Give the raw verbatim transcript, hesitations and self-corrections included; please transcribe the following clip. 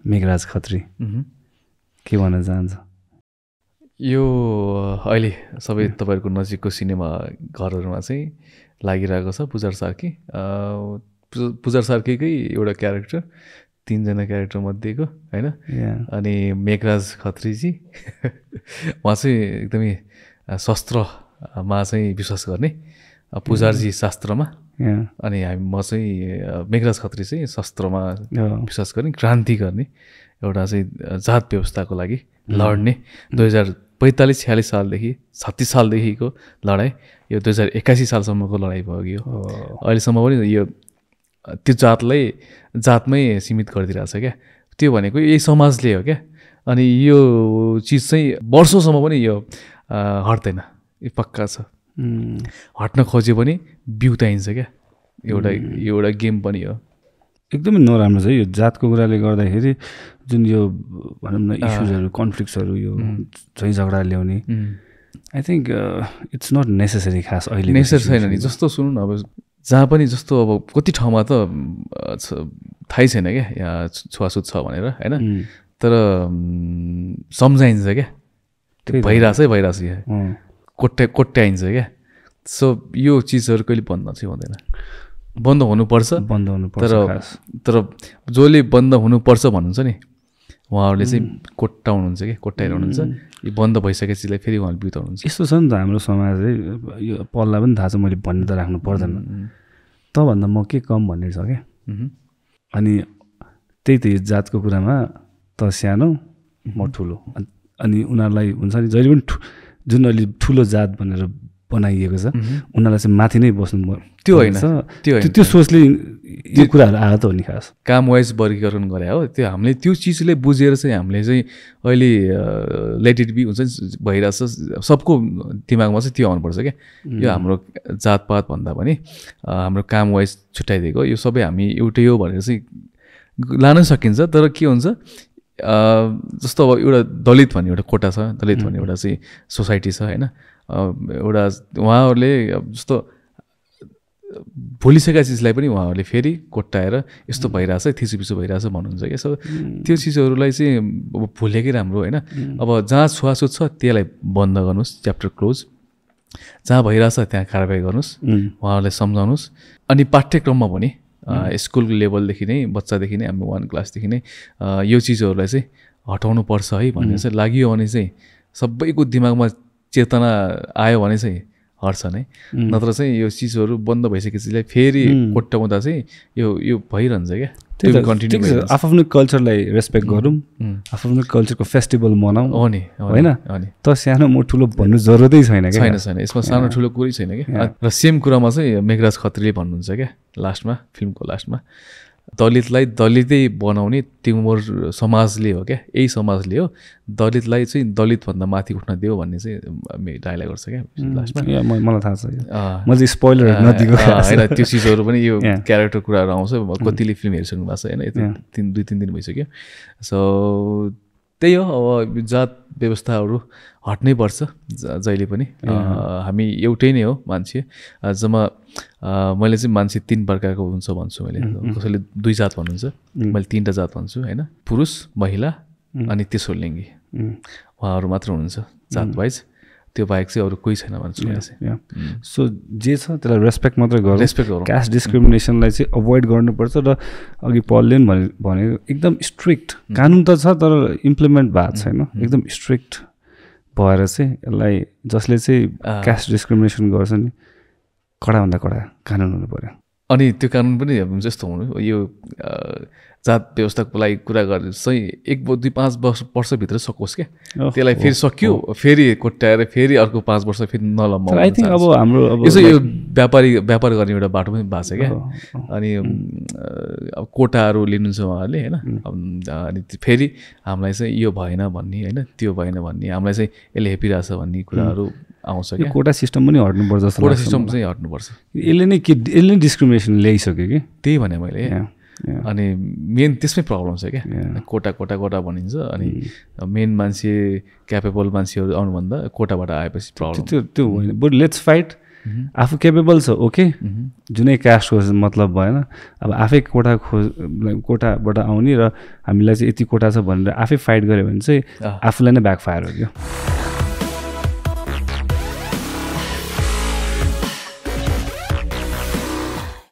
मेघराज खत्री के भन्न चाहन्छ? यो अहिले सबै तपाईँहरूको नजिकको सिनेमा घरहरूमा चाहिँ लागिरहेको छ पुजार सार्की। पुजार सार्कीकै एउटा क्यारेक्टर, तिनजना क्यारेक्टर मध्येको होइन। अनि मेघराज खत्रीजी उहाँ चाहिँ एकदमै शस्त्रमा चाहिँ विश्वास गर्ने, पुजारजी शास्त्रमा, अनि हामी म चाहिँ मेघराज खत्री चाहिँ शस्त्रमा विश्वास गर्ने, क्रान्ति गर्ने, एउटा चाहिँ जात व्यवस्थाको लागि लड्ने। दुई हजार पैँतालिस छ्यालिस सालदेखि छत्तिस सालदेखिको लडाइँ यो दुई हजार एक्कासी सालसम्मको लडाइँ भयो। अहिलेसम्म पनि यो त्यो जातलाई जातमै सीमित गरिदिरहेछ क्या। त्यो भनेको यही समाजले हो क्या। अनि यो चिज चाहिँ वर्षौँसम्म पनि यो हट्दैन, यो पक्का छ। हट्न खोज्यो भने बिउताइन्छ क्या। एउटा एउटा गेम पनि हो। एकदमै नराम्रो छ यो जातको कुराले गर्दाखेरि। जुन यो भनौँ न इस्युजहरू, कन्फ्लिक्ट्सहरू, यो झै झगडा ल्याउने, I think it's not necessary. खास अहिले नेसेसरी छैन नि। जस्तो सुन्नु न, अब जहाँ पनि जस्तो अब कति ठाउँमा त थाहै छैन क्या यहाँ छुवाछुत छ भनेर होइन, तर सम्झाइन्छ क्या। त्यो भइरहेछ है भइरहेछ यहाँ कोट्या कोट्याइन्छ क्या। सो यो चिजहरू कहिले बन्द चाहिँ हुँदैन, बन्द हुनुपर्छ। बन्द हुनुपर्छ तर तर जसले बन्द हुनुपर्छ भन्नुहुन्छ नि उहाँहरूले चाहिँ कोट्टाउनुहुन्छ क्या, कोट्याइरहनुहुन्छ। यो बन्द भइसकेको चिजलाई फेरि उहाँले बिउताउनुहुन्छ। यस्तो छ नि त हाम्रो समाज है। यो पल्ला पनि थाहा छ, मैले भन्नु त राख्नु पर्दैन। तँभन्दा म के कम भन्ने छ क्या। अनि त्यही त यो जातको कुरामा त सानो म ठुलो, अनि उनीहरूलाई हुन्छ नि जहिले पनि जुन अहिले ठुलो जात भनेर बनाइएको छ उनीहरूलाई चाहिँ माथि नै बस्नु। त्यो होइन, त्यो त्यो सोचले यो कुराहरू आयो त हो नि। खास काम वाइज वर्गीकरण गरे हो त्यो। हामीले त्यो चिजले बुझेर चाहिँ हामीले चाहिँ अहिले लेट इट बी हुन्छ नि भइरहेछ। सबको दिमागमा चाहिँ त्यो आउनुपर्छ क्या। यो हाम्रो जातपात भन्दा पनि हाम्रो काम वाइज छुट्याइदिएको, यो सबै हामी एउटै हो भनेर चाहिँ लान सकिन्छ। तर के हुन्छ जस्तो अब एउटा दलित भन्ने एउटा कोटा छ, दलित भन्ने एउटा चाहिँ सोसाइटी छ होइन। एउटा उहाँहरूले जस्तो भुलिसकेका चिजलाई पनि उहाँहरूले फेरि कोट्टाएर यस्तो भइरहेछ, थिचोपिचो भइरहेछ भन्नुहुन्छ क्या। सो त्यो चिजहरूलाई चाहिँ अब भुलेकै राम्रो होइन। अब जहाँ छुवाछुत छ त्यसलाई बन्द गर्नुहोस्, च्याप्टर क्लोज। जहाँ भइरहेछ त्यहाँ कारबाही गर्नुहोस्, उहाँहरूलाई सम्झाउनुहोस्। अनि पाठ्यक्रममा पनि स्कुल लेभलदेखि नै, बच्चादेखि नै, हामी वान क्लासदेखि नै यो चिजहरूलाई चाहिँ हटाउनु पर्छ है भन्ने चाहिँ लाग्यो भने चाहिँ सबैको दिमागमा चेतना आयो भने चाहिँ हट्छ नै। नत्र चाहिँ यो चिजहरू बन्द भइसकेको चिजलाई फेरि कोट्याउँदा चाहिँ यो यो भइरहन्छ क्या। त्यो कन्टिन्यू आफ्नो कल्चरलाई रेस्पेक्ट गरौँ, आफ्नो कल्चरको फेस्टिभल मनाउँ हो नि होइन। त सानो म ठुलो भन्नु जरुरतै छैन क्या। छैन छैन यसमा सानो ठुलो कुरै छैन क्या। र सेम कुरामा चाहिँ मेघराज खत्रीले भन्नुहुन्छ क्या लास्टमा, फिल्मको लास्टमा, दलितलाई दलितै बनाउने तिम्रो समाजले हो क्या, यही समाजले हो दलितलाई चाहिँ दलितभन्दा माथि उठ्न दियो भन्ने चाहिँ डायलग गर्छ क्या लास्टमा। मलाई थाहा छ, मैले स्पोइलर नदिएको होइन। त्यो चिजहरू पनि यो क्यारेक्टर कुराहरू आउँछ। कतिले फिल्म हेरिसक्नु भएको छ होइन, यति तिन दुई तिन दिन भइसक्यो। सो त्यही हो, अब जात व्यवस्थाहरू हट्नै पर्छ जहिले पनि। हामी एउटै नै हो मान्छे। जम्मा मैले चाहिँ मान्छे तिन प्रकारको हुन्छ भन्छु मैले। कसैले दुई जात भन्नुहुन्छ, मैले तिनवटा जात भन्छु होइन। पुरुष, महिला अनि तेस्रो लिङ्गी उहाँहरू मात्र हुनुहुन्छ जात वाइज। त्यो बाहेक चाहिँ अरू कोही छैन भन्छु मैले चाहिँ। सो जे छ त्यसलाई रेस्पेक्ट मात्रै गरौँ, रेस्पेक्ट गरौँ। कास्ट डिस्क्रिमिनेसनलाई चाहिँ अभोइड गर्नुपर्छ। र अघि पलले पनि भने भनेको एकदम स्ट्रिक्ट कानुन त छ तर इम्प्लिमेन्ट भएको छैन। एकदम स्ट्रिक्ट भएर चाहिँ यसलाई जसले चाहिँ कास्ट डिस्क्रिमिनेसन गर्छ नि कडाभन्दा कडा कानुन हुनु पऱ्यो। अनि त्यो कानुन पनि जस्तो हुनु यो जात व्यवस्थाको लागि कुरा गरेर चाहिँ एक दुई पाँच वर्ष वर्षभित्र सकोस् क्या। त्यसलाई फेरि सक्यो फेरि कोट्याएर फेरि अर्को पाँच वर्ष फेरि नलम्बाउ। आई थिङ्क अब हाम्रो यसो यो व्यापारी व्यापार गर्ने एउटा बाटो पनि भएको छ क्या। अनि अब कोटाहरू लिनुहुन्छ उहाँहरूले होइन। अनि फेरि हामीलाई चाहिँ यो भएन भन्ने होइन, त्यो भएन भन्ने, हामीलाई चाहिँ यसले हेपिरहेछ भन्ने कुराहरू आउँछ क्या। कोटा सिस्टम पनि हट्नुपर्छ जस्तो कोटा सिस्टम चाहिँ हट्नुपर्छ। यसले नै के यसले नै डिस्क्रिमिनेसन ल्याइसक्यो कि त्यही भने मैले। अनि मेन त्यसमै प्रब्लम छ क्या। कोटा कोटा कोटा भनिन्छ अनि मेन मान्छे क्यापेबल मान्छेहरू आउनुभन्दा कोटाबाट आएपछि प्रब्लम। त्यो त्यो होइन, बट लेट्स फाइट आफू केपेबल छ ओके, जुनै कास्ट होस् मतलब भएन। अब आफै कोटा खोज कोटाबाट आउने र हामीलाई चाहिँ यति कोटा छ भनेर आफै फाइट गऱ्यो भने चाहिँ आफूलाई नै ब्याकफायर हो क्या।